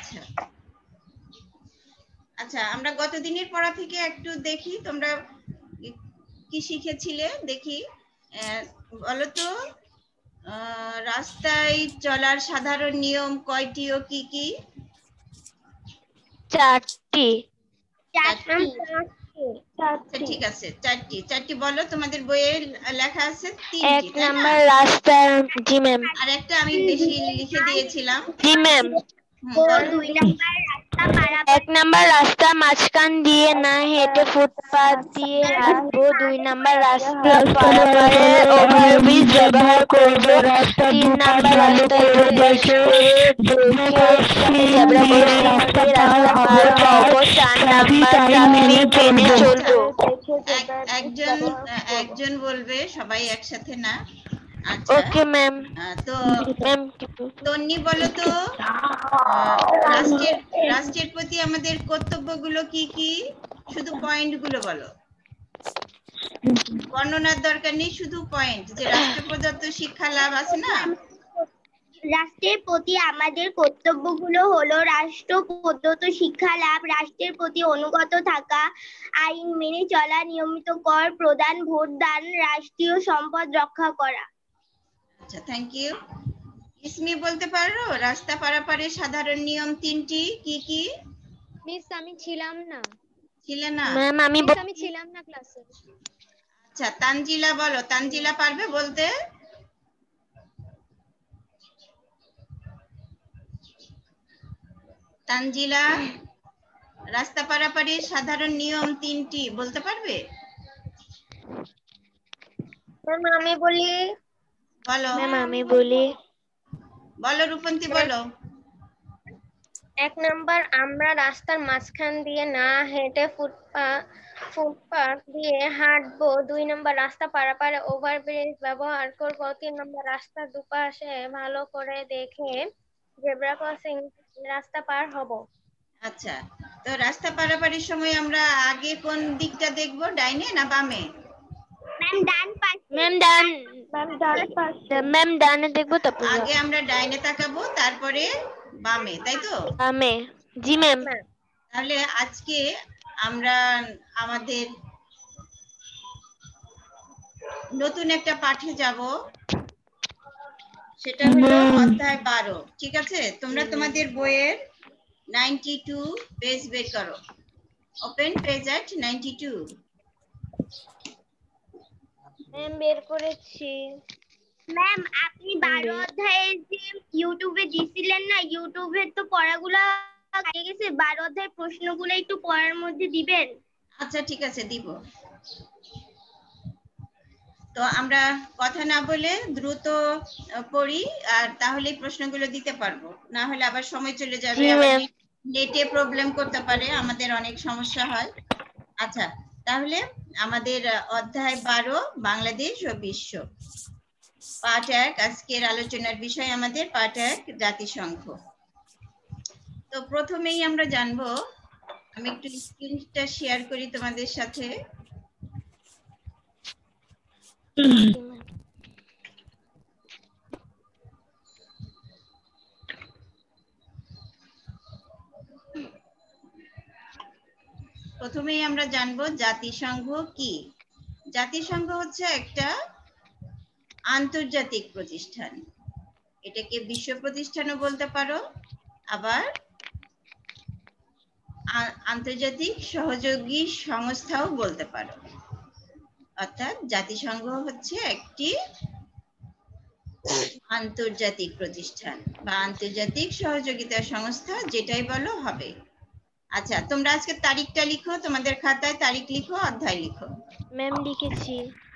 আচ্ছা আচ্ছা, আমরা গত দিনের পড়া থেকে একটু দেখি তোমরা কি শিখেছিলে দেখি। বলো তো, রাস্তায় চলার সাধারণ নিয়ম কয়টি ও কি কি? 4টি। আচ্ছা, ঠিক আছে, চারটি বলো। তোমাদের বইয়ে লেখা আছে 3টি, 1 তাই না? নাম্বার রাস্তা। জি ম্যাম। আর একটা আমি বেশি লিখে দিয়েছিলাম। জি ম্যাম। বলো। 1 নাম্বার রাস্তা মাঝখান দিয়ে না হেঁটে ফুটপাত দিয়ে হাঁটবো। 2 নাম্বার রাস্তা পারাপারে ওভারব্রিজ ব্যবহার করব। 3 নাম্বার রাস্তায় দেখে জেব্রা ক্রসিং দিয়ে রাস্তা পার হব। 4 নাম্বার ট্রাফিক মেনে চলবো। একজন বলবে, সবাই একসাথে না। আচ্ছা, ওকে ম্যাম। তো ম্যাম তন্নি বলো তো, রাষ্ট্রের প্রতি আমাদের কর্তব্যগুলো কি কি? শুধু পয়েন্টগুলো বলো, বর্ণনার দরকার নেই, শুধু পয়েন্ট। যে রাষ্ট্র প্রদত্ত শিক্ষা লাভ আছে না, রাষ্ট্রের প্রতি আমাদের কর্তব্যগুলো হলো রাষ্ট্র প্রদত্ত শিক্ষা লাভ, রাষ্ট্রের প্রতি অনুগত থাকা, আইন মেনে চলা, নিয়মিত কর প্রদান, ভোট দান, রাষ্ট্রীয় সম্পদ রক্ষা করা। আচ্ছা, থ্যাংক ইউ। ইসমি বলতে পারো রাস্তা পারাপারের সাধারণ নিয়ম 3টি কি কি? মিস আমি ছিলাম না। ছিলে না? ম্যাম আমি ছিলাম না ক্লাসে। আচ্ছা, তানজিলা বলো। তানজিলা পারবে বলতে? তানজিলা, রাস্তা পারাপারের সাধারণ নিয়ম 3টি বলতে পারবে? ম্যাম আমি বলি। বলো। ম্যাম আমি বলি। বলো রূপন্তী, বলো। 1 নাম্বার, আমরা রাস্তার মাঝখান দিয়ে না হেঁটে ফুটপাত দিয়ে হাঁটবো। 2 নাম্বার, রাস্তা পারাপারে ওভারব্রিজ ব্যবহার করব। 3 নাম্বার, রাস্তার দুপাশে ভালো করে দেখে জেব্রা ক্রসিং রাস্তা পার হব। আচ্ছা, তো রাস্তা পারাপারের সময় আমরা আগে কোন দিকটা দেখবো, ডাইনে না বামে? ম্যাম ডান পাশে। ম্যাম ডানে দেখবো, তারপর আগে আমরা ডাইনে তাকাবো, তারপরে বামে, তাই তো? বামে। জি ম্যাম। তাহলে আজকে আমরা আমাদের নতুন একটা পাঠে যাব, সেটা হলো অধ্যায় 12। ঠিক আছে, তোমরা তোমাদের বইয়ের 92 পেজ বের করো। ওপেন পেজ এট 92। ম্যাম বের করেছি। ম্যাম আপনি 12 অধ্যায়ের যে ইউটিউবে দিছিলেন না, ইউটিউবের তো পড়াগুলো হয়ে গেছে। 12 অধ্যায়ের প্রশ্নগুলো একটু পড়ার মধ্যে দিবেন। আচ্ছা, ঠিক আছে, দিব। তো আমরা কথা না বলে দ্রুত পড়ি, আর তাহলে প্রশ্নগুলো দিতে পারবো। না হলে আবার সময় চলে যাবে, আবার নেটে প্রবলেম করতে পারে, আমাদের অনেক সমস্যা হয়। আচ্ছা, তাহলে আমাদের অধ্যায় 12 বাংলাদেশ ও বিশ্ব, পার্ট 1। আজকের আলোচনার বিষয় আমাদের পার্ট 1 জাতিসংঘ। তো প্রথমেই আমরা জানবো, আমি একটু স্ক্রিনটা শেয়ার করি তোমাদের সাথে। প্রথমেই আমরা জানবো জাতিসংঘ কি। জাতিসংঘ হচ্ছে একটা আন্তর্জাতিক প্রতিষ্ঠান। এটাকে বিশ্ব প্রতিষ্ঠানও বলতে পারো, আবার আন্তর্জাতিক সহযোগী সংস্থাও বলতে পারো। অর্থাৎ জাতিসংঘ হচ্ছে একটি আন্তর্জাতিক প্রতিষ্ঠান বা আন্তর্জাতিক সহযোগিতা সংস্থা, যেটাই বলো হবে। আচ্ছা, তোমরা আজকে তারিখটা লিখো, তোমাদের খাতায় তারিখ লিখো, অধ্যায় লিখো। ম্যাম লিখেছি।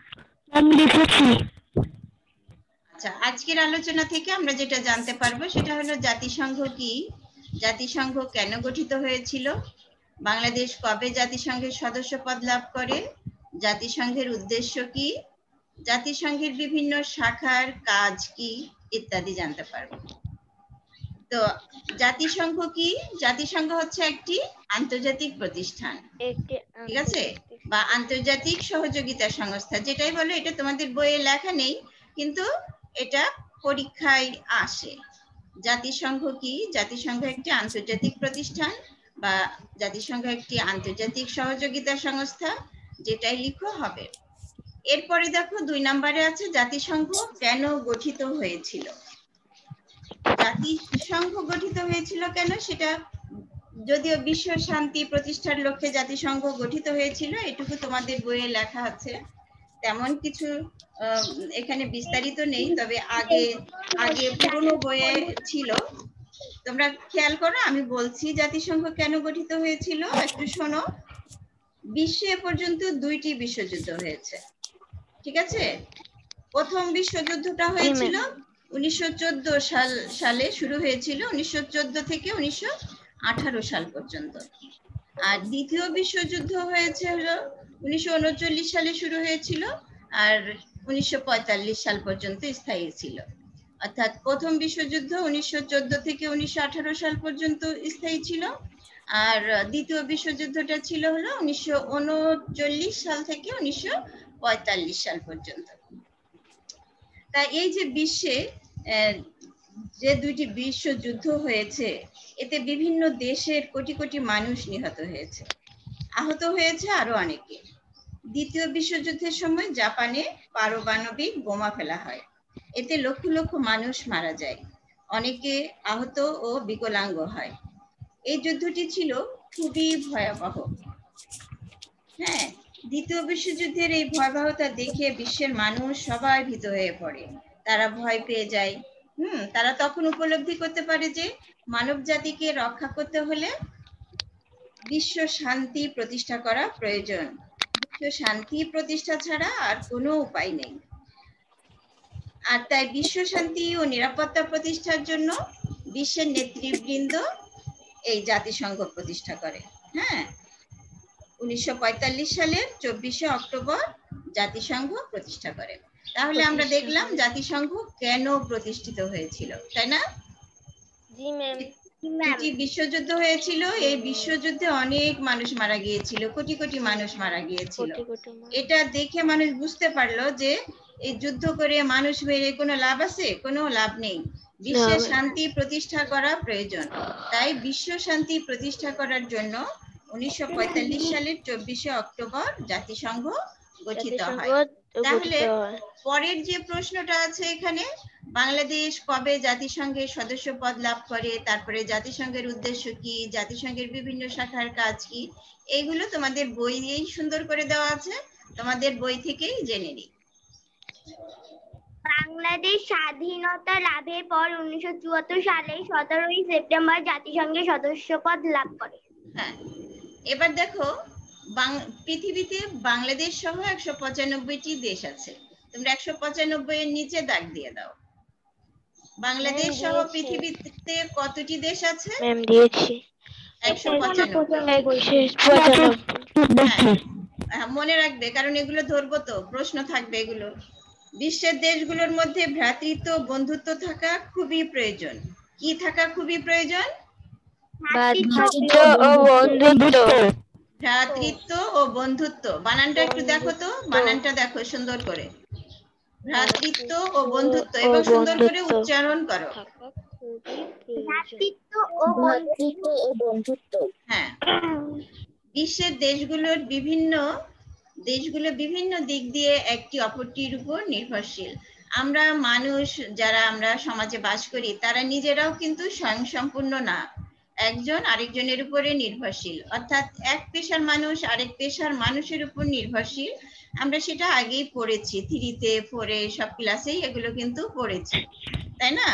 আচ্ছা, আজকের আলোচনা থেকে আমরা যেটা জানতে পারবো সেটা হলো জাতিসংঘ কি, জাতিসংঘ কেন গঠিত হয়েছিল, বাংলাদেশ কবে জাতিসংঘের সদস্যপদ লাভ করে, জাতিসংঘের উদ্দেশ্য কি, জাতিসংঘের বিভিন্ন শাখার কাজ কি, ইত্যাদি জানতে পারবো। তো জাতিসংঘ কি? জাতিসংঘ হচ্ছে একটি আন্তর্জাতিক প্রতিষ্ঠান, ঠিক আছে, বা আন্তর্জাতিক সহযোগিতা সংস্থা, যেটাই বলো। এটা তোমাদের বইয়ে লেখা নেই, কিন্তু এটা পরীক্ষায় আসে। জাতিসংঘ কি? জাতিসংঘ একটি আন্তর্জাতিক প্রতিষ্ঠান বা জাতিসংঘ একটি আন্তর্জাতিক সহযোগিতা সংস্থা, যেটাই লিখো হবে। এরপরে দেখো 2 নম্বরে আছে জাতিসংঘ কেন গঠিত হয়েছিল। জাতিসংঘ গঠিত হয়েছিল কেন, সেটা যদিও বিশ্ব শান্তি প্রতিষ্ঠার লক্ষ্যে জাতিসংঘ গঠিত হয়েছিল, এটুকু তোমাদের বইয়ে লেখা আছে, তেমন কিছু এখানে বিস্তারিত নেই, তবে আগে পুরনো বইয়ে ছিল। তোমরা খেয়াল করো, আমি বলছি জাতিসংঘ কেন গঠিত হয়েছিল, একটু শোনো। বিশ্বে এ পর্যন্ত 2টি বিশ্বযুদ্ধ হয়েছে, ঠিক আছে? প্রথম বিশ্বযুদ্ধটা হয়েছিল 1914 সালে শুরু হয়েছিল, 1914 থেকে 1918 সাল পর্যন্ত। আর দ্বিতীয় বিশ্বযুদ্ধ হয়েছে হলো 1939 সালে শুরু হয়েছিল আর 1945 সাল পর্যন্ত স্থায়ী ছিল। অর্থাৎ প্রথম বিশ্বযুদ্ধ 1914 থেকে 1918 সাল পর্যন্ত স্থায়ী ছিল, আর দ্বিতীয় বিশ্বযুদ্ধটা ছিল হলো 1939 সাল থেকে 1945 সাল পর্যন্ত। তা এই যে বিশ্বে যে 2টি বিশ্বযুদ্ধ হয়েছে, এতে বিভিন্ন দেশের কোটি কোটি মানুষ নিহত হয়েছে, আহত হয়েছে আরো অনেকে। দ্বিতীয় বিশ্বযুদ্ধের সময় জাপানে পারমাণবিক বোমা ফেলা হয়, এতে লক্ষ লক্ষ মানুষ মারা যায়, অনেকে আহত ও বিকলাঙ্গ হয়। এই যুদ্ধটি ছিল খুবই ভয়াবহ। হ্যাঁ, দ্বিতীয় বিশ্বযুদ্ধের এই ভয়াবহতা দেখে বিশ্বের মানুষ সবাই ভীত হয়ে পড়ে, তারা ভয় পেয়ে যায়। তারা তখন উপলব্ধি করতে পারে যে মানব জাতিকে রক্ষা করতে হলে বিশ্ব শান্তি প্রতিষ্ঠা করা প্রয়োজন, বিশ্ব শান্তি প্রতিষ্ঠা ছাড়া আর কোনো উপায় নেই। আর তাই বিশ্ব শান্তি ও নিরাপত্তা প্রতিষ্ঠার জন্য বিশ্বের নেতৃবৃন্দ এই জাতিসংঘ প্রতিষ্ঠা করে। হ্যাঁ, 1945 সালের 24শে অক্টোবর জাতিসংঘ প্রতিষ্ঠা করে। তাহলে আমরা দেখলাম জাতিসংঘ কেন প্রতিষ্ঠিত হয়েছিল, তাই না? জি ম্যাম। দুটি বিশ্বযুদ্ধ হয়েছিল, এই বিশ্বযুদ্ধে অনেক মানুষ মারা গিয়েছিল, কোটি কোটি মানুষ মারা গিয়েছিল। এটা দেখে মানুষ বুঝতে পারলো যে এই যুদ্ধ করে মানুষ মেরে কোনো লাভ আছে? কোনো লাভ নেই, বিশ্বে শান্তি প্রতিষ্ঠা করা প্রয়োজন। তাই বিশ্ব শান্তি প্রতিষ্ঠা করার জন্য 1945 সালের 24শে অক্টোবর জাতিসংঘ গঠিত হয়। তাহলে পরের যে প্রশ্নটা আছে এখানে, বাংলাদেশ কবে জাতিসংঘের সদস্য পদ লাভ করে, তারপরে জাতিসংঘের উদ্দেশ্য কি, জাতিসংঘের বিভিন্ন শাখার কাজ কি, এইগুলো তোমাদের বইয়েই সুন্দর করে দেওয়া আছে, তোমাদের বই থেকেই জেনে নিই। বাংলাদেশ স্বাধীনতা লাভের পর 1974 সালে 17ই সেপ্টেম্বর জাতিসংঘের সদস্যপদ লাভ করে। হ্যাঁ, এবার দেখো পৃথিবীতে বাংলাদেশ সহ 195টি দেশ আছে, তোমরা 195 এর নিচে দাগ দিয়ে দাও। বাংলাদেশ সহ পৃথিবীতে কতটি দেশ আছে? ম্যাম দিয়েছি 195। মনে রাখবে, কারণ এগুলো ধরবো তো, প্রশ্ন থাকবে এগুলো। বিশ্বের দেশগুলোর মধ্যে ভ্রাতৃত্ব বন্ধুত্ব থাকা খুবই প্রয়োজন। কি থাকা খুবই প্রয়োজন? ভ্রাতৃত্ব ও বন্ধুত্ব। ভ্রাতৃত্ব ও বন্ধুত্ব, বানানটা একটু দেখো তো, বানানটা দেখো সুন্দর করে, ভ্রাতৃত্ব ও বন্ধুত্ব, এবং সুন্দর করে উচ্চারণ করো। ভ্রাতৃত্ব ও বন্ধুত্ব। হ্যাঁ, বিশ্বের দেশগুলো বিভিন্ন দিক দিয়ে একটি অপরটির উপর নির্ভরশীল। আমরা মানুষ যারা আমরা সমাজে বাস করি, তারা নিজেরাও কিন্তু স্বয়ংসম্পূর্ণ না, একজন আরেকজনের উপরে নির্ভরশীল, অর্থাৎ এক পেশার মানুষ আরেক পেশার মানুষের উপর নির্ভরশীল। আমরা সেটা আগেই পড়েছি, 3-তে 4-এ সব ক্লাসেই এগুলো কিন্তু পড়েছি, তাই না?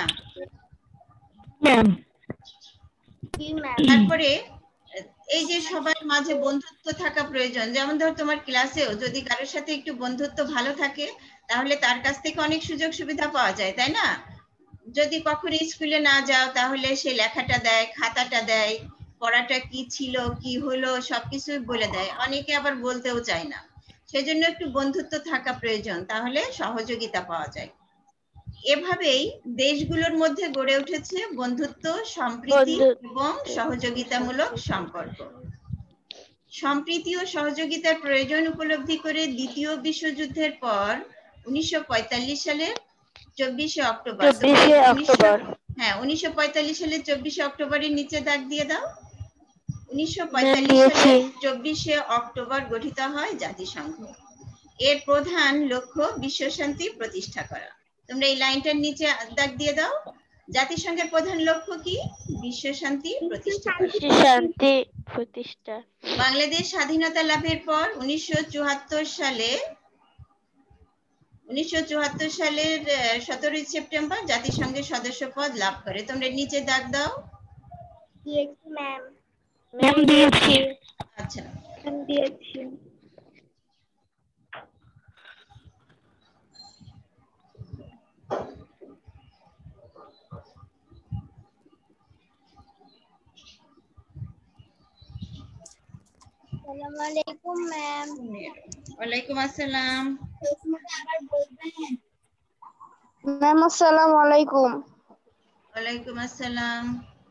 তারপরে এই যে সবার মাঝে বন্ধুত্ব থাকা প্রয়োজন, যেমন ধর তোমার ক্লাসেও যদি কারোর সাথে একটু বন্ধুত্ব ভালো থাকে, তাহলে তার কাছ থেকে অনেক সুযোগ সুবিধা পাওয়া যায়, তাই না? যদি কখনো স্কুলে না যাও, তাহলে সে লেখাটা দেয়, খাতাটা দেয়, পড়াটা কি ছিল কি হলো সবকিছু বলে দেয়, অনেকে আবার বলতেও চায় না। সেজন্য একটু বন্ধুত্ব থাকা প্রয়োজন, তাহলে সহযোগিতা পাওয়া যায়। এভাবেই দেশগুলোর মধ্যে গড়ে উঠেছে বন্ধুত্ব, সম্প্রীতি এবং সহযোগিতামূলক সম্পর্ক। সম্প্রীতি ও সহযোগিতার প্রয়োজন উপলব্ধি করে দ্বিতীয় বিশ্বযুদ্ধের পর 1945 সালের 24শে অক্টোবর হ্যাঁ 1945 সালের 24শে অক্টোবরের নিচে দাগ দিয়ে দাও। 1945 সালের 24শে অক্টোবর গঠিত হয় জাতিসংঘ। এর প্রধান লক্ষ্য বিশ্ব শান্তি প্রতিষ্ঠা করা। তোমরা এই লাইনটার নিচে দাগ দিয়ে দাও। জাতিসংঘের প্রধান লক্ষ্য কি? বিশ্ব শান্তি প্রতিষ্ঠা করা। শান্তি প্রতিষ্ঠা। বাংলাদেশ স্বাধীনতা লাভের পর 1974 সালের 17ই সেপ্টেম্বর জাতিসংঘের সদস্য পদ লাভ করে। তোমরা নিচে দাগ দাও। ম্যাম দিয়েছি। আচ্ছা দিয়েছি। আসসালামু আলাইকুম ম্যাম। ওয়ালাইকুম আসসালাম। ম্যাম আসসালামু আলাইকুম। ওয়ালাইকুম আসসালাম।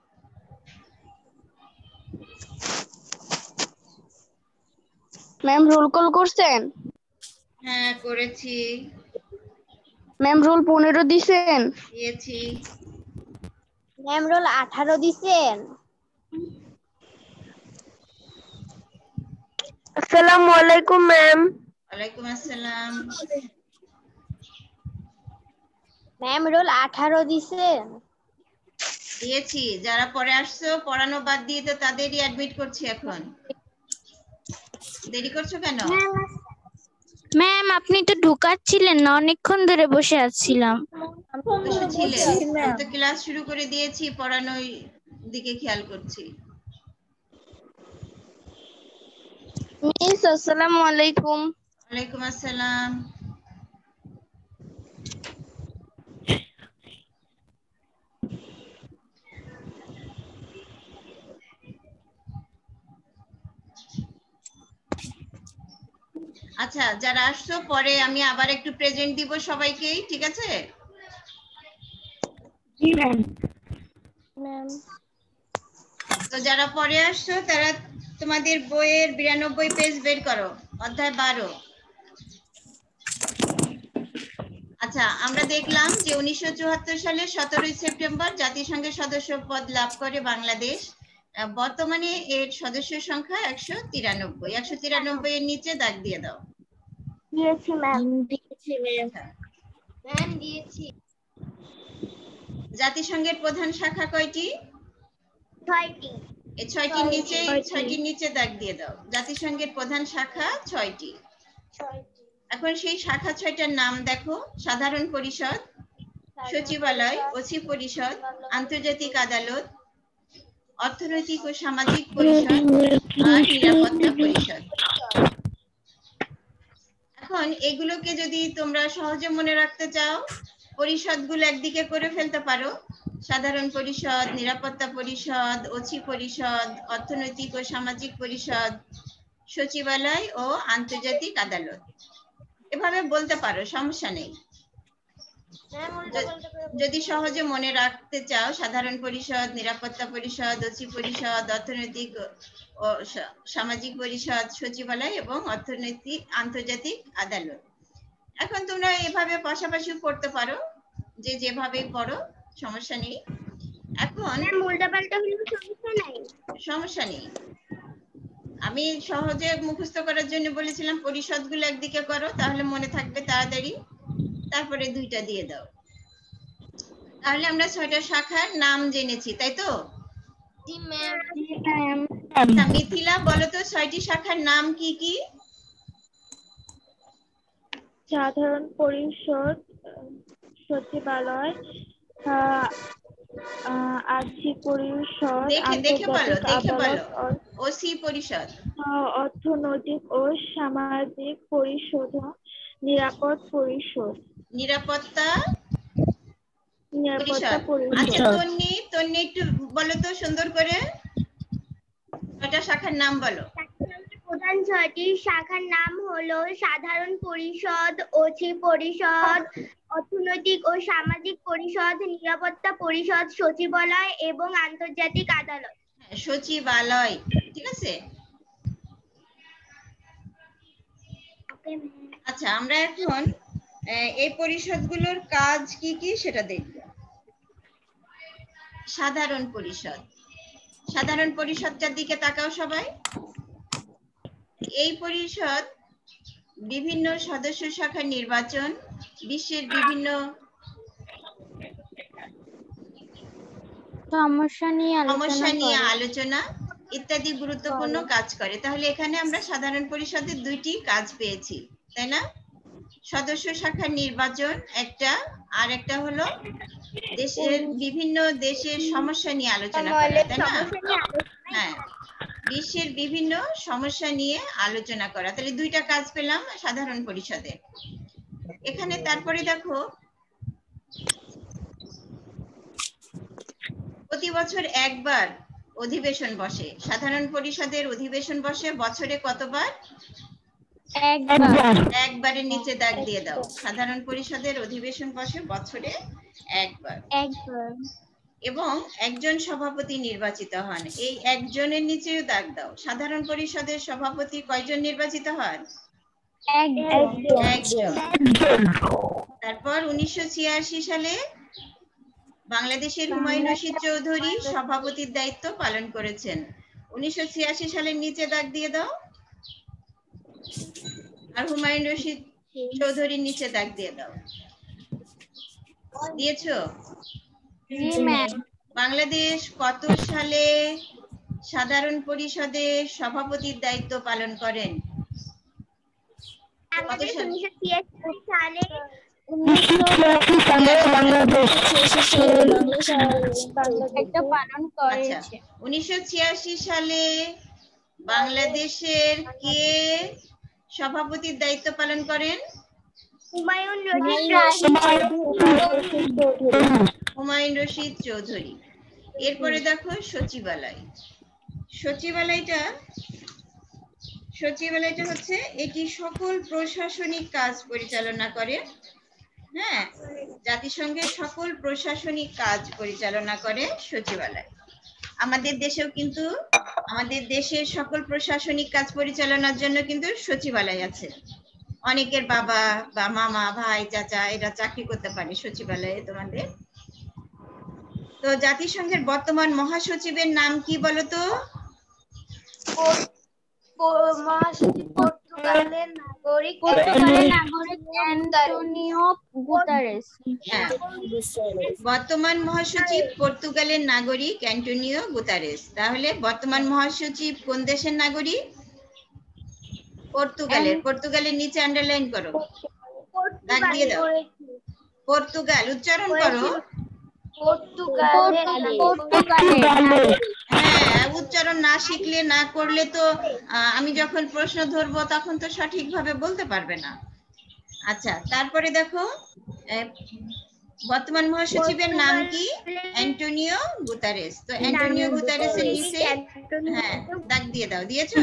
ম্যাম রোল কল করছেন? হ্যাঁ করেছি। ম্যাম রোল 15 দিছেন? দিয়েছি। ম্যাম রোল 18 দিছেন? আসসালামু আলাইকুম ম্যাম। ওয়ালাইকুম আসসালাম। ম্যাম রোল 18 দিছেন? দিয়েছি। যারা পরে আসছো পড়ানো বাদ দিয়ে তো তাদেরই অ্যাডমিট করছি এখন। দেরি করছো কেন? ম্যাম আপনি তো ঢুকাচ্ছিলেন না, অনেকক্ষণ ধরে বসে আছিলাম। বসেছিলে? আমি তো ক্লাস শুরু করে দিয়েছি, পড়ানোর দিকে খেয়াল করছি। মিস আসসালামু আলাইকুম। ওয়ালাইকুম আসসালাম। আচ্ছা যারা আসছো পরে আমি আবার একটু প্রেজেন্ট দিব সবাইকেই, ঠিক আছে? জি ম্যাম। তো যারা পরে আসছো তারা তোমাদের বইয়ের 92 পেজ বের করো, অধ্যায় 12। আচ্ছা আমরা দেখলাম যে 1974 সালের 17ই সেপ্টেম্বর জাতিসংঘের সদস্য পদ লাভ করে বাংলাদেশ। বর্তমানে এর সদস্য সংখ্যা 193। 193 এর নিচে দাগ দিয়ে দাও। দিয়েছি ম্যাম। দিয়েছি ম্যাম। ম্যাম দিয়েছি। জাতিসংঘের প্রধান শাখা কয়টি? 6টি। এই 6টির নিচে দাগ দিয়ে দাও। জাতিসংঘের প্রধান শাখা 6টি। এখন সেই শাখা 6টার নাম দেখো। সাধারণ পরিষদ, সচিবালয়, ওসি পরিষদ, আন্তর্জাতিক আদালত, অর্থনৈতিক ও সামাজিক পরিষদ আর নিরাপত্তা পরিষদ। এখন এগুলোকে যদি তোমরা সহজে মনে রাখতে চাও, পরিষদগুলো একদিকে করে ফেলতে পারো। সাধারণ পরিষদ, নিরাপত্তা পরিষদ, ওসি পরিষদ, অর্থনৈতিক ও সামাজিক পরিষদ, সচিবালয় ও আন্তর্জাতিক আদালত, এভাবে বলতে পারো, সমস্যা নেই। যদি সহজে মনে রাখতে চাও, সাধারণ পরিষদ, নিরাপত্তা পরিষদ, ওসি পরিষদ, অর্থনৈতিক ও সামাজিক পরিষদ, সচিবালয় এবং অর্থনৈতিক আন্তর্জাতিক আদালত। এখন তোমরা এভাবে পাশাপাশি পড়তে পারো, যে যেভাবে পড়ো, সমস্যা নেই। এখন উল্টাপাল্টা হলেও সমস্যা নাই। সমস্যা নেই। আমি সহজে মুখস্থ করার জন্য বলেছিলাম পরিষদগুলো একদিকে করো, তাহলে মনে থাকবে তাড়াতাড়ি। তারপরে 2টা দিয়ে দাও। তাহলে আমরা 6টা শাখার নাম জেনেছি, তাই তো? জি ম্যাম। আচ্ছা মিথিলা বলো তো 6টি শাখার নাম কি কি? সাধারণ পরিষদ, সচিবালয়, আর্থিক পরিষদ, দেখে বলো, দেখে বলো। আদালত, ওসি পরিষদ, অর্থনৈতিক ও সামাজিক পরিষদ, নিরাপদ পরিষদ, নিরাপত্তা নিরাপত্তা পরিষদ। আচ্ছা পরিষদ। তন্নি একটু বলো তো সুন্দর করে 6টা শাখার নাম বলো। প্রধান 6টি শাখার নাম হলো সাধারণ পরিষদ, ওসি পরিষদ, অর্থনৈতিক ও সামাজিক পরিষদ, নিরাপত্তা পরিষদ, সচিবালয় এবং আন্তর্জাতিক আদালত। সচিবালয়, ঠিক আছে। আচ্ছা আমরা এখন এই পরিষদগুলোর কাজ কি কি সেটা দেখব। সাধারণ পরিষদ। সাধারণ পরিষদটার দিকে তাকাও সবাই। এই পরিষদ বিভিন্ন সদস্য শাখার নির্বাচন, বিশ্বের বিভিন্ন সমস্যা নিয়ে আলোচনা ইত্যাদি গুরুত্বপূর্ণ কাজ করে। তাহলে এখানে আমরা সাধারণ পরিষদের দুইটি কাজ পেয়েছি, তাই না? সদস্য শাখার নির্বাচন একটা, আর একটা হলো দেশের বিভিন্ন দেশের সমস্যা নিয়ে আলোচনা করা, তাই না? হ্যাঁ, বিশ্বের বিভিন্ন সমস্যা নিয়ে আলোচনা করা। তাহলে দুইটা কাজ পেলাম সাধারণ পরিষদে। এখানে তারপরে দেখো প্রতি বছর একবার অধিবেশন বসে। সাধারণ পরিষদের অধিবেশন বসে বছরে কতবার? একবারের নিচে দাগ দিয়ে দাও। সাধারণ পরিষদের অধিবেশন বসে বছরে একবার। এবং একজন সভাপতি নির্বাচিত হন। এই একজনের নিচেও দাগ দাও। সাধারণ পরিষদের সভাপতি কয়জন নির্বাচিত হন? একজন। তারপর 1986 সালে বাংলাদেশের হুমায়ুন রশিদ চৌধুরী সভাপতির দায়িত্ব পালন করেছেন। 1986 সালের নিচে দাগ দিয়ে দাও। আর হুমায়ুন রশিদ চৌধুরীর নিচে দাগ দিয়ে দাও। দিয়েছো? বাংলাদেশ কত সালে সাধারণ পরিষদে সভাপতির দায়িত্ব পালন করেন? কত সালে? আচ্ছা, 1986 সালে বাংলাদেশের কে সভাপতির দায়িত্ব পালন করেন? হুমায়ুন রশিদ চৌধুরী। এরপরে দেখো সচিবালয়। সচিবালয়টা হচ্ছে এটি সকল প্রশাসনিক কাজ পরিচালনা করে। হ্যাঁ, জাতিসংঘের সকল প্রশাসনিক কাজ পরিচালনা করে সচিবালয়। আমাদের দেশেও কিন্তু আমাদের দেশের সকল প্রশাসনিক কাজ পরিচালনার জন্য কিন্তু সচিবালয় আছে। অনেকের বাবা বা মামা, ভাই, চাচা এরা চাকরি করতে পারে সচিবালয়ে তোমাদের। তো জাতিসংঘের বর্তমান মহাসচিবের নাম কি বলতো? পর্তুগালের নাগরিক অ্যান্টোনিও গুতারেস। বর্তমান মহাসচিব পর্তুগালের নাগরিক অ্যান্টোনিও গুতারেস। তাহলে বর্তমান মহাসচিব কোন দেশের নাগরিক? পর্তুগালের। পর্তুগালের নিচে আন্ডারলাইন করো, দাগ দিয়ে দাও। পর্তুগাল উচ্চারণ করো। হ্যাঁ, উচ্চারণ না শিখলে না করলে তো আমি যখন প্রশ্ন ধরবো তখন তো সঠিকভাবে বলতে পারবে না। আচ্ছা, তারপরে দেখো বর্তমান মহাসচিবের নাম কি? Antonio Guterres. তো অ্যান্টোনিও গুতারেসের নিচে হ্যাঁ দাগ দিয়ে দাও। দিয়েছো?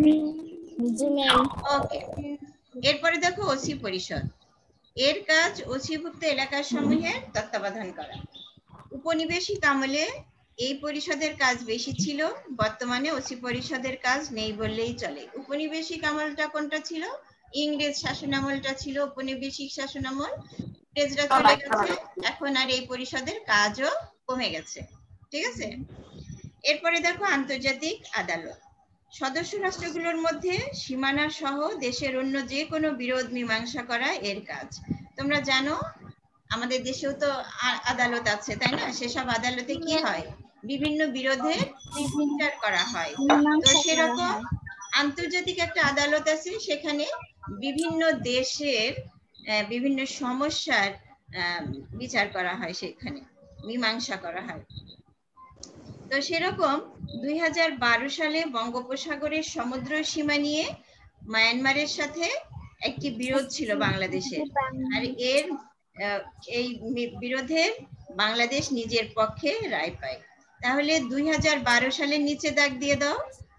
ওকে। এরপরে দেখো ওসি পরিষদ। এর কাজ ওসিভুক্ত এলাকার সমূহের তত্ত্বাবধান করা। উপনিবেশিক আমলে এই পরিষদের কাজ বেশি ছিল, বর্তমানে ওসি পরিষদের কাজ নেই বললেই চলে। উপনিবেশিক আমলটা কোনটা ছিল? ইংরেজ শাসন আমলটা ছিল উপনিবেশিক শাসন আমল। ইংরেজরা চলে গেছে, এখন আর এই পরিষদের কাজও কমে গেছে। ঠিক আছে? এরপরে দেখো আন্তর্জাতিক আদালত। সদস্য রাষ্ট্রগুলোর মধ্যে সীমানা সহ দেশের অন্য যে কোনো বিরোধ মীমাংসা করা এর কাজ। তোমরা জানো আমাদের দেশেও তো আদালত আছে, তাই না? সেসব আদালতে কি হয়? বিভিন্ন বিরোধের বিচার করা হয়। তো সেরকম আন্তর্জাতিক একটা আদালত আছে, সেখানে বিভিন্ন দেশের বিভিন্ন সমস্যার বিচার করা হয়, সেখানে মীমাংসা করা হয়। তো সেরকম 2012 সালে বঙ্গোপসাগরের সমুদ্র সীমা নিয়ে মায়ানমারের সাথে একটি বিরোধ ছিল বাংলাদেশের। আর এই বিরোধে বাংলাদেশ নিজের পক্ষে রায় পায়। তাহলে 2012 সালের নিচে দাগ দিয়ে দাও।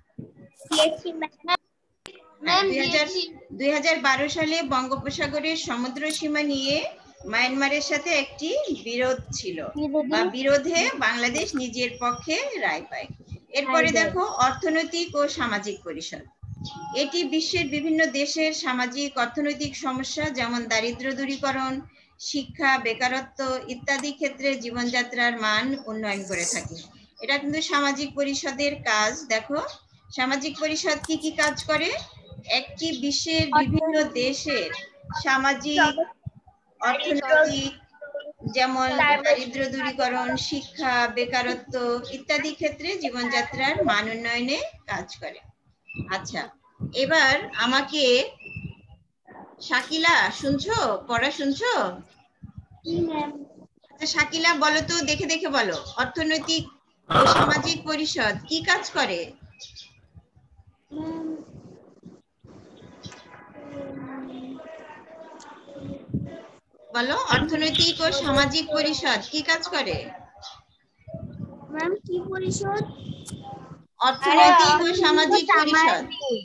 2012 সালে বঙ্গোপসাগরের সমুদ্র সীমা নিয়ে মায়ানমারের সাথে একটি বিরোধ ছিল, বা বিরোধে বাংলাদেশ নিজের পক্ষে রায় পায়। এরপরে দেখো অর্থনৈতিক ও সামাজিক পরিষদ। এটি বিশ্বের বিভিন্ন দেশের সামাজিক অর্থনৈতিক সমস্যা যেমন দারিদ্র্য দূরীকরণ, শিক্ষা, বেকারত্ব ইত্যাদি ক্ষেত্রে জীবনযাত্রার মান উন্নয়ন করে থাকে। এটা কিন্তু সামাজিক পরিষদের কাজ। দেখো সামাজিক পরিষদ কি কি কাজ করে? একটি বিশ্বের বিভিন্ন দেশের সামাজিক, অর্থনৈতিক, যেমন দারিদ্র্য দূরীকরণ, শিক্ষা, বেকারত্ব ইত্যাদি ক্ষেত্রে জীবনযাত্রার মান উন্নয়নে কাজ করে। আচ্ছা, এবার আমাকে শাকিলা, শুনছো? পড়া শুনছো? আচ্ছা শাকিলা, বলো তো, দেখে দেখে বলো, অর্থনৈতিক ও সামাজিক পরিষদ কি কাজ করে? বলো, অর্থনৈতিক ও সামাজিক পরিষদ কি কাজ করে? ম্যাম কি পরিষদ? অর্থনৈতিক ও সামাজিক পরিষদ।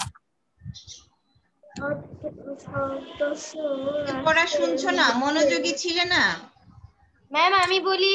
পড়া শুনছো না? মনোযোগী ছিলে না? ম্যাম আমি বলি।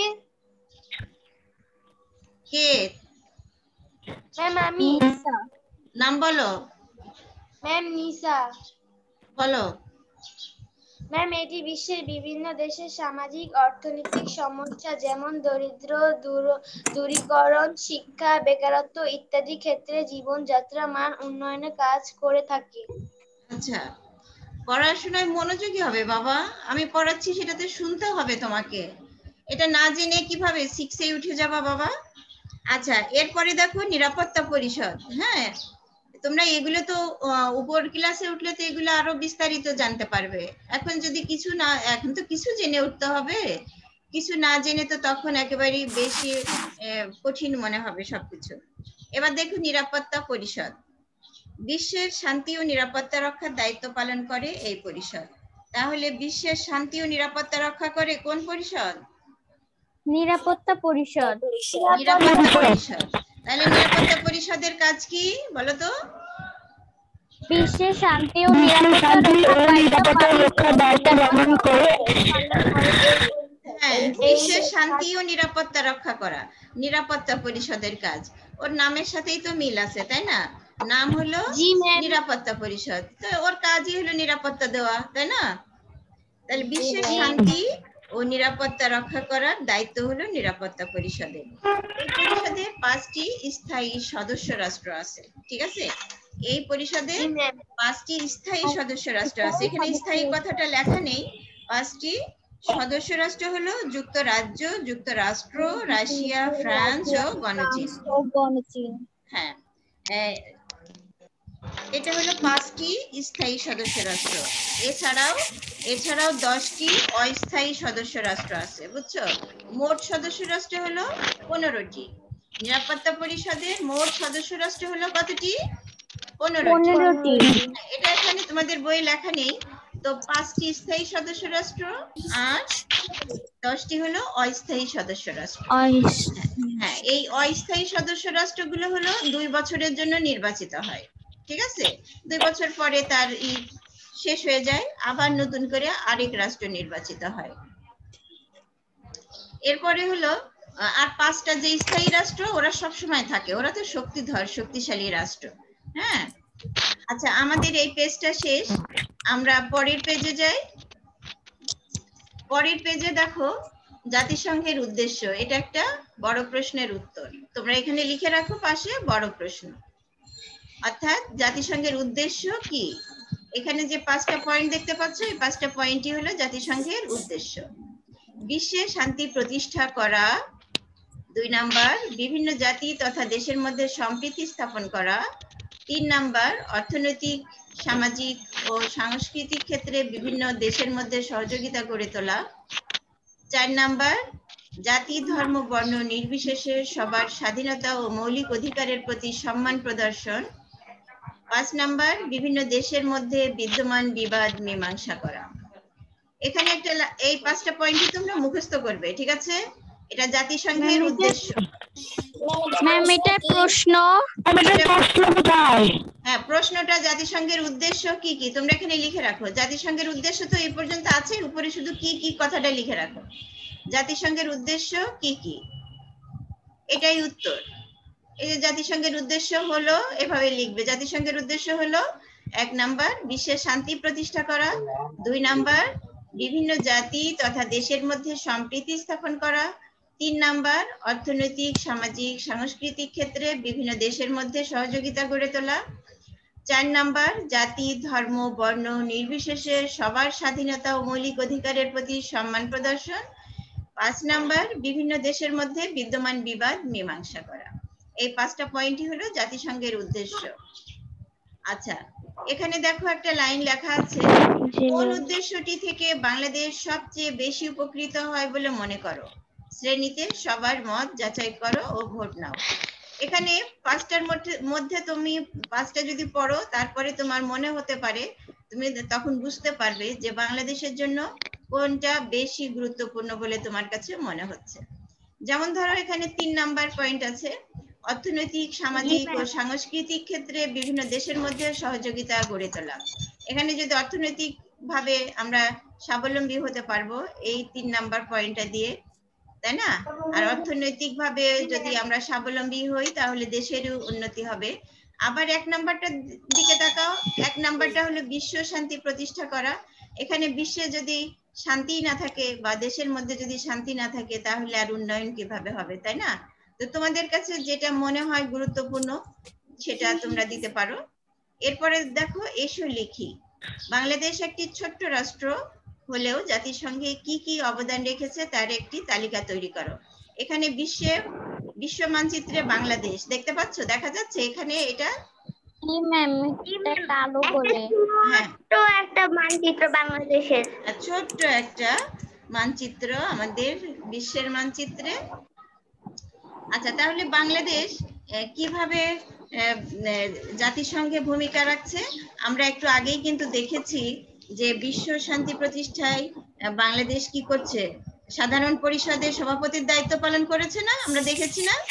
কে? ম্যাম আমি। নাম বলো। ম্যাম নিসা। বলো। ম্যাম এটি বিশ্বের বিভিন্ন দেশের সামাজিক অর্থনৈতিক সমস্যা যেমন দরিদ্র দূরীকরণ, শিক্ষা, বেকারত্ব ইত্যাদি ক্ষেত্রে জীবনযাত্রা মান উন্নয়নে কাজ করে থাকে। আচ্ছা, পড়াশোনায় মনোযোগী হবে বাবা, আমি পড়াচ্ছি সেটাতে শুনতে হবে তোমাকে। এটা না জেনে কিভাবে 6 এ উঠে যাবা বাবা? আচ্ছা, এরপরে দেখো নিরাপত্তা পরিষদ। হ্যাঁ, তোমরা এগুলো তো উপর ক্লাসে উঠলে তো এগুলো আরো বিস্তারিত জানতে পারবে। এখন যদি কিছু না, এখন তো কিছু জেনে উঠতে হবে, কিছু না জেনে তো তখন একেবারেই বেশি কঠিন মনে হবে সবকিছু। এবার দেখো নিরাপত্তা পরিষদ। বিশ্বের শান্তি ও নিরাপত্তা রক্ষার দায়িত্ব পালন করে এই পরিষদ। তাহলে বিশ্বের শান্তি ও নিরাপত্তা রক্ষা করে কোন পরিষদ? নিরাপত্তা পরিষদ। নিরাপত্তা পরিষদ। তাহলে নিরাপত্তা পরিষদের কাজ কি বলো তো? বিশ্বের শান্তি ও নিরাপত্তা রক্ষার দায়িত্ব পালন করে। হ্যাঁ, বিশ্বের শান্তি ও নিরাপত্তা রক্ষা করা নিরাপত্তা পরিষদের কাজ। ওর নামের সাথেই তো মিল আছে, তাই না? নাম হলো নিরাপত্তা পরিষদ, তো ওর কাজই হলো নিরাপত্তা দেওয়া, তাই না? তাহলে বিশ্বের শান্তি ও নিরাপত্তা রক্ষা করার দায়িত্ব হলো নিরাপত্তা পরিষদের। এই পরিষদে 5টি স্থায়ী সদস্য রাষ্ট্র আছে, ঠিক আছে? এই পরিষদে 5টি স্থায়ী সদস্য রাষ্ট্র আছে। এখানে স্থায়ী কথাটা লেখা নেই। 5টি সদস্য রাষ্ট্র হলো যুক্তরাজ্য, যুক্তরাষ্ট্র, রাশিয়া, ফ্রান্স ও গণচীন। হ্যাঁ, এটা হলো 5টি স্থায়ী সদস্য রাষ্ট্র। এছাড়াও 10টি অস্থায়ী সদস্য রাষ্ট্র আছে, বুঝছো? মোট সদস্য রাষ্ট্র হলো 15টি। নিরাপত্তা পরিষদের মোট সদস্য রাষ্ট্র হলো কতটি? 15টি। এটা এখানে তোমাদের বইয়ে লেখা নেই। তো 5টি স্থায়ী সদস্য রাষ্ট্র আর 10টি হলো অস্থায়ী সদস্য রাষ্ট্র। হ্যাঁ, এই অস্থায়ী সদস্য রাষ্ট্রগুলো হলো 2 বছরের জন্য নির্বাচিত হয়, ঠিক আছে? 2 বছর পরে তার শেষ হয়ে যায়, আবার নতুন করে আরেক রাষ্ট্র নির্বাচিত হয়। এরপরে হলো আর 5টা যে স্থায়ী রাষ্ট্র, ওরা সব সময় থাকে, ওরা তো শক্তিশালী রাষ্ট্র। হ্যাঁ, আচ্ছা, আমাদের এই পেজটা শেষ, আমরা পরের পেজে যাই। পরের পেজে দেখো জাতিসংঘের উদ্দেশ্য। এটা একটা বড় প্রশ্নের উত্তর, তোমরা এখানে লিখে রাখো পাশে বড় প্রশ্ন। অর্থাৎ জাতিসংঘের উদ্দেশ্য কি? এখানে যে 5টা পয়েন্ট দেখতে পাচ্ছ, এই 5টা পয়েন্টই হলো জাতিসংঘের উদ্দেশ্য। বিশ্বে শান্তি প্রতিষ্ঠা করা। 2 নাম্বার, বিভিন্ন জাতি তথা দেশের মধ্যে সম্প্রীতি স্থাপন করা। 3 নাম্বার, অর্থনৈতিক, সামাজিক ও সাংস্কৃতিক ক্ষেত্রে বিভিন্ন দেশের মধ্যে সহযোগিতা গড়ে তোলা। 4 নাম্বার, জাতি, ধর্ম, বর্ণ নির্বিশেষে সবার স্বাধীনতা ও মৌলিক অধিকারের প্রতি সম্মান প্রদর্শন। 5 নাম্বার, বিভিন্ন দেশের মধ্যে বিদ্যমান বিবাদ মীমাংসা করা। এখানে একটা এই 5টা পয়েন্টই তোমরা মুখস্থ করবে, ঠিক আছে? এটা জাতিসংঘের উদ্দেশ্য। ম্যাম এটা প্রশ্ন। হ্যাঁ, প্রশ্নটা জাতিসংঘের উদ্দেশ্য কি কি তোমরা এখানে লিখে রাখো। জাতিসংঘের উদ্দেশ্য তো এই পর্যন্ত আছে, উপরে শুধু কি কি কথাটা লিখে রাখো। জাতিসংঘের উদ্দেশ্য কি কি, এটাই উত্তর। এই যে জাতিসংঘের উদ্দেশ্য হলো, এভাবে লিখবে, জাতিসংঘের উদ্দেশ্য হলো 1 নাম্বার বিশ্বের শান্তি প্রতিষ্ঠা করা, 2 নাম্বার বিভিন্ন জাতি তথা দেশের মধ্যে সম্প্রীতি স্থাপন করা। 3 নাম্বার, অর্থনৈতিক, সামাজিক, সাংস্কৃতিক ক্ষেত্রে বিভিন্ন দেশের মধ্যে সহযোগিতা গড়ে তোলা। 4 নাম্বার, জাতি, ধর্ম, বর্ণ নির্বিশেষে সবার স্বাধীনতা ও মৌলিক অধিকারের প্রতি সম্মান প্রদর্শন। 5 নাম্বার, বিভিন্ন দেশের মধ্যে বিদ্যমান বিবাদ মীমাংসা করা। এই 5টা পয়েন্টই হলো জাতিসংঘের উদ্দেশ্য। আচ্ছা, এখানে দেখো একটা লাইন লেখা আছে, কোন উদ্দেশ্যটি থেকে বাংলাদেশ সবচেয়ে বেশি উপকৃত হয় বলে মনে করো? শ্রেণীতে সবার মত যাচাই করো ও ভোট নাও। এখানে 5টার মধ্যে তুমি 5টা যদি পড়ো, তারপরে তোমার মনে হতে পারে, তুমি তখন বুঝতে পারবে যে বাংলাদেশের জন্য কোনটা বেশি গুরুত্বপূর্ণ বলে তোমার কাছে মনে হচ্ছে। যেমন ধরো এখানে 3 নাম্বার পয়েন্ট আছে, অর্থনৈতিক, সামাজিক ও সাংস্কৃতিক ক্ষেত্রে বিভিন্ন দেশের মধ্যে সহযোগিতা গড়ে তোলা। এখানে যদি অর্থনৈতিক ভাবে আমরা স্বাবলম্বী হতে পারবো এই 3 নাম্বার পয়েন্টটা দিয়ে, তাই না? আর অর্থনৈতিক ভাবে যদি আমরা স্বাবলম্বী হই তাহলে দেশেরও উন্নতি হবে। আবার 1 নাম্বারটার দিকে তাকাও, 1 নাম্বারটা হলো বিশ্ব শান্তি প্রতিষ্ঠা করা। এখানে বিশ্বে যদি শান্তি না থাকে বা দেশের মধ্যে যদি শান্তি না থাকে তাহলে আর উন্নয়ন কিভাবে হবে, তাই না? তো তোমাদের কাছে যেটা মনে হয় গুরুত্বপূর্ণ সেটা তোমরা দিতে পারো। এরপরে দেখো, এসো লিখি। বাংলাদেশ একটি ছোট্ট রাষ্ট্র হলেও জাতিসংঘে কি কি অবদান রেখেছে তার একটি তালিকা তৈরি করো। এখানে বিশ্ব মানচিত্রে বাংলাদেশ দেখতে পাচ্ছ, দেখা যাচ্ছে এখানে এটা? জি ম্যাম, এটা কালো বলে। হ্যাঁ, একটা মানচিত্র বাংলাদেশের। ছোট্ট একটা মানচিত্র আমাদের বিশ্বের মানচিত্রে। আচ্ছা, তাহলে বাংলাদেশ কিভাবে জাতিসংঘে ভূমিকা রাখছে? আমরা একটু আগেই কিন্তু দেখেছি যে বিশ্ব শান্তি প্রতিষ্ঠায় বাংলাদেশ কি করছে, সাধারণ পরিষদের সভাপতির দায়িত্ব পালন করেছে না? আমরা দেখেছি না?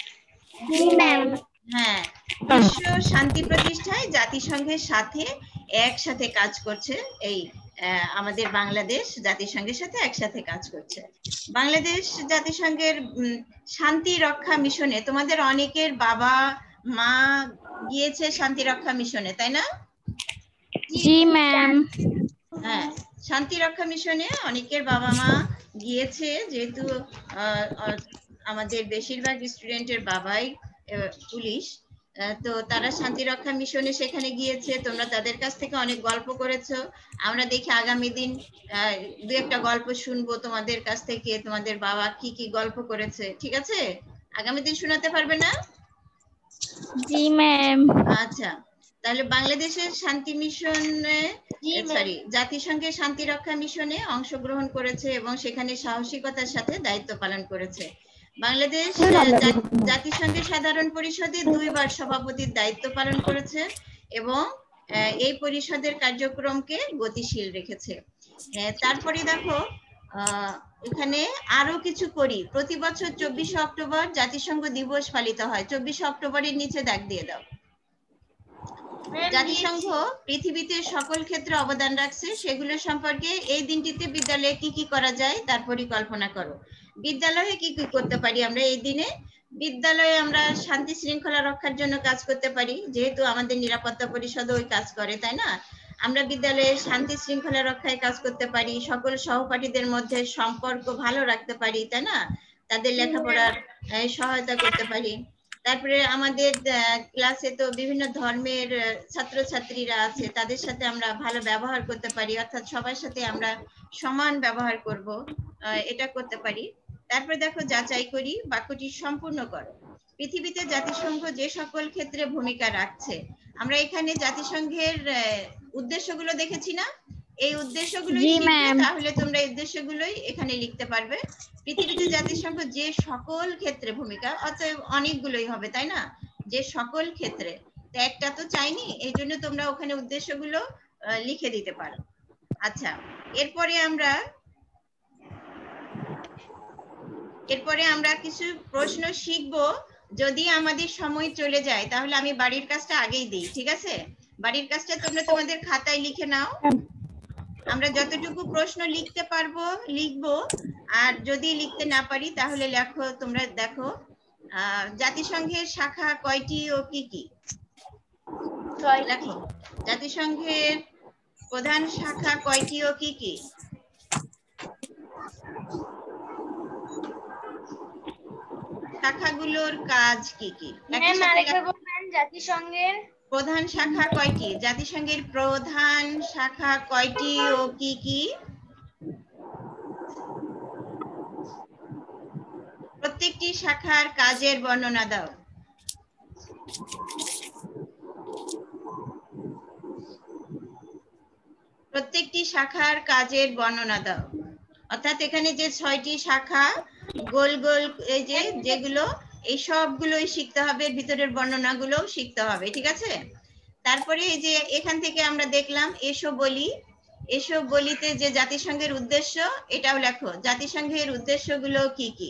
হ্যাঁ, বিশ্ব শান্তি প্রতিষ্ঠায় জাতিসংঘের সাথে একসাথে কাজ করছে। এই আমাদের বাংলাদেশ জাতিসংঘের সাথে একসাথে কাজ করছে। বাংলাদেশ জাতিসংঘের শান্তি রক্ষা মিশনে তোমাদের অনেকের বাবা মা গিয়েছে শান্তি রক্ষা মিশনে, তাই না? জি ম্যাম। হ্যাঁ, শান্তি রক্ষা মিশনে অনেকের বাবা মা গিয়েছে, যেহেতু আমাদের বেশিরভাগ স্টুডেন্টের বাবাই পুলিশ, তো তারা শান্তি রক্ষা মিশনে সেখানে গিয়েছে। তোমরা তাদের কাছ থেকে অনেক গল্প করেছো। আমরা দেখি আগামী দিন দু একটা গল্প শুনবো তোমাদের কাছ থেকে, তোমাদের বাবা কি কি গল্প করেছে, ঠিক আছে? আগামী দিন শোনাতে পারবে না? জি ম্যাম। আচ্ছা, তাহলে বাংলাদেশের শান্তি মিশনে, সরি, জাতিসংঘের শান্তি রক্ষা মিশনে অংশগ্রহণ করেছে এবং সেখানে সাহসিকতার সাথে দায়িত্ব পালন করেছে। বাংলাদেশ জাতিসংঘের সাধারণ পরিষদে 2 বার সভাপতির দায়িত্ব পালন করেছে এবং এই পরিষদের কার্যক্রমকে গতিশীল রেখেছে। তারপরে দেখো, এখানে আরো কিছু করি। প্রতি বছর 24শে অক্টোবর জাতিসংঘ দিবস পালিত হয়। 24শে অক্টোবরের নিচে দাগ দিয়ে দাও। জাতিসংঘ পৃথিবীতে সকল ক্ষেত্রে অবদান রাখছে, সেগুলো সম্পর্কে এই দিনটিতে বিদ্যালয়ে কি কি করা যায় তার পরিকল্পনা করো। বিদ্যালয়ে কি কি করতে পারি আমরা এই দিনে? বিদ্যালয়ে আমরা শান্তি শৃঙ্খলা রক্ষার জন্য কাজ করতে পারি, যেহেতু আমাদের নিরাপত্তা পরিষদ ওই কাজ করে, তাই না? আমরা বিদ্যালয়ে শান্তি শৃঙ্খলা রক্ষায় কাজ করতে পারি, সকল সহপাঠীদের মধ্যে সম্পর্ক ভালো রাখতে পারি, তাই না? তাদের লেখাপড়ার সহায়তা করতে পারি। তারপরে আমাদের ক্লাসে তো বিভিন্ন ধর্মের ছাত্রছাত্রীরা আছে, তাদের সাথে আমরা ভালো ব্যবহার করতে পারি, অর্থাৎ সবার সাথে আমরা সমান ব্যবহার করব, এটা করতে পারি। তারপরে দেখো, যাচাই করি, বাক্যটি সম্পূর্ণ করো। পৃথিবীতে জাতিসংঘ যে সকল ক্ষেত্রে ভূমিকা রাখছে, আমরা এখানে জাতিসংঘের উদ্দেশ্যগুলো দেখেছি না? এই উদ্দেশ্যগুলো তাহলে তোমরা এই উদ্দেশ্যগুলোই এখানে লিখতে পারবে। পৃথিবীতে জাতিসংঘ যে সকল ক্ষেত্রে ভূমিকা, অতএব অনেকগুলোই হবে, তাই না? যে সকল ক্ষেত্রে, একটা তো চাইনি, এই জন্য তোমরা ওখানে উদ্দেশ্যগুলো লিখে দিতে পারো। আচ্ছা, এরপরে আমরা কিছু প্রশ্ন শিখবো। যদি আমাদের সময় চলে যায় তাহলে আমি বাড়ির কাজটা আগেই দিই, ঠিক আছে? বাড়ির কাজটা তোমরা তোমাদের খাতায় লিখে নাও। আমরা যতটুকু প্রশ্ন লিখতে পারবো লিখবো, আর যদি লিখতে না পারি তাহলে লেখো। তোমরা দেখো, জাতিসংঘের শাখা কয়টি ও কি কি? লেখো, জাতিসংঘের প্রধান শাখা কয়টি ও কি কি? শাখাগুলোর কাজ কি কি? ম্যাম আরেকবার বলবেন। জাতিসংঘের প্রধান শাখা কয়টি? জাতিসংঘের প্রধান শাখা কয়টি ও কি কি? প্রত্যেকটি শাখার কাজের বর্ণনা দাও। প্রত্যেকটি শাখার কাজের বর্ণনা দাও। অর্থাৎ এখানে যে 6টি শাখা গোল গোল এই যে যেগুলো, এই সবগুলোই শিখতে হবে, ভিতরের বর্ণনাগুলো শিখতে হবে, ঠিক আছে? তারপরে এই যে এখান থেকে আমরা দেখলাম এসো বলি, এসব বলিতে যে জাতিসংঘের উদ্দেশ্য, এটাও লেখো। জাতিসংঘের উদ্দেশ্যগুলো কি কি?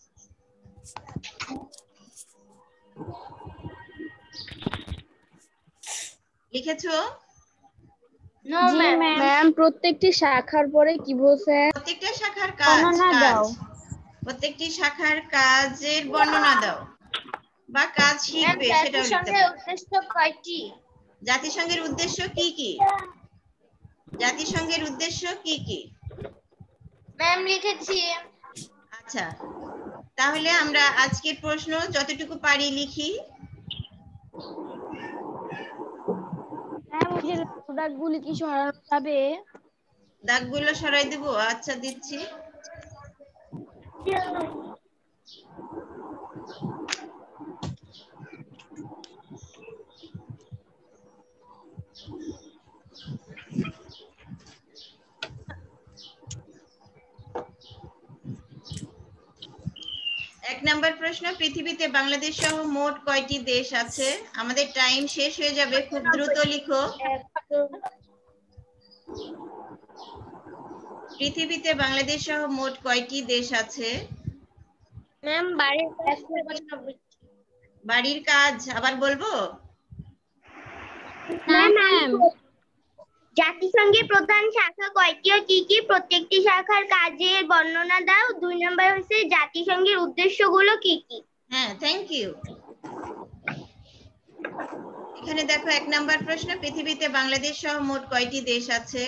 লিখেছো? ম্যাম প্রত্যেকটি শাখার পরে কি বলছে? প্রত্যেকটা শাখার কাজ, প্রত্যেকটি শাখার কাজের বর্ণনা দাও বা কাজ শিখবে সেটাও লিখতে পারো। উদ্দেশ্য কয়টি? জাতিসংঘের উদ্দেশ্য কি কি? জাতিসংঘের উদ্দেশ্য কি কি? ম্যাম লিখেছি। আচ্ছা, তাহলে আমরা আজকের প্রশ্ন যতটুকু পারি লিখি। দাগগুলি কি সরানো যাবে? দাগগুলো সরাই দেবো? আচ্ছা দিচ্ছি। এক নম্বর প্রশ্ন, পৃথিবীতে বাংলাদেশ সহ মোট কয়টি দেশ আছে? আমাদের টাইম শেষ হয়ে যাবে, খুব দ্রুত লিখো। পৃথিবীতে বাংলাদেশ সহ মোট কয়টি দেশ আছে? ম্যাম বাড়ির কাজ আবার বলবো? জাতিসংঘের প্রধান শাখা কয়টি ও কি কি? প্রত্যেকটি শাখার কাজের বর্ণনা দাও। 2 নম্বর হচ্ছে জাতিসংঘের উদ্দেশ্যগুলো কি কি? হ্যাঁ, থ্যাংক ইউ। এখানে দেখো 1 নাম্বার প্রশ্ন, পৃথিবীতে বাংলাদেশ সহ মোট কয়টি দেশ আছে?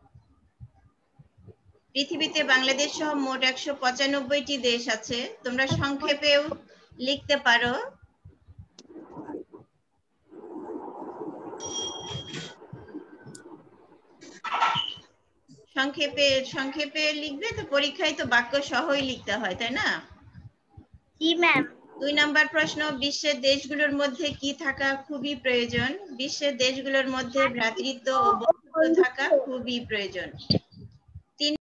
পৃথিবীতে বাংলাদেশ সহ মোট 195টি দেশ আছে। তোমরা সংক্ষেপেও লিখতে পারো। সংক্ষেপে লিখবে তো, পরীক্ষায় তো বাক্য সহই লিখতে হয়, তাই না? জি ম্যাম। 2 নাম্বার প্রশ্ন, বিশ্বের দেশগুলোর মধ্যে কি থাকা খুবই প্রয়োজন? বিশ্বের দেশগুলোর মধ্যে ভ্রাতৃত্ব ও বন্ধুত্ব থাকা খুবই প্রয়োজন।